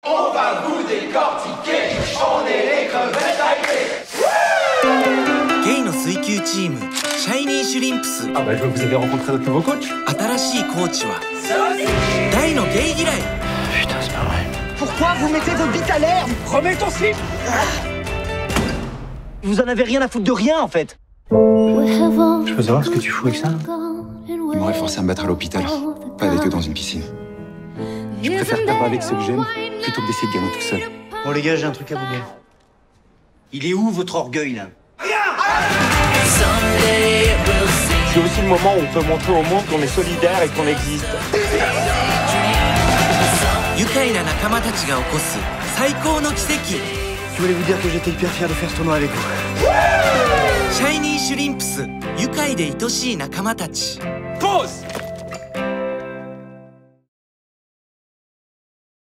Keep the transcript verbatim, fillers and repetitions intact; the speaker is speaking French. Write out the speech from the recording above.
On va vous décortiquer, on est les crevettes taillées. ゲイの水球チームシャイニーシュリンプス。 Ah bah je vois que vous avez rencontré notre nouveau coach. 新しいコーチは大のゲイ嫌い。 Putain c'est pas vrai. Pourquoi vous mettez vos bites à l'air? Remets ton slip. Vous en avez rien à foutre de rien en fait. Je peux savoir ce que tu fous avec ça? Il m'aurait forcé à me battre à l'hôpital, pas avec eux dans une piscine. Je préfère taper avec ceux que j'aime plutôt que d'essayer de gagner tout seul. Bon les gars, j'ai un truc à vous dire. Il est où votre orgueil là? C'est aussi le moment où on peut montrer au monde qu'on est solidaire et qu'on existe. 愉快な仲間たちが起こす最高の奇跡。 Je voulais vous dire que j'étais hyper fier de faire ce tournoi avec vous. シャイニーシュリンプス、愉快で愛しい仲間たち。 Pause.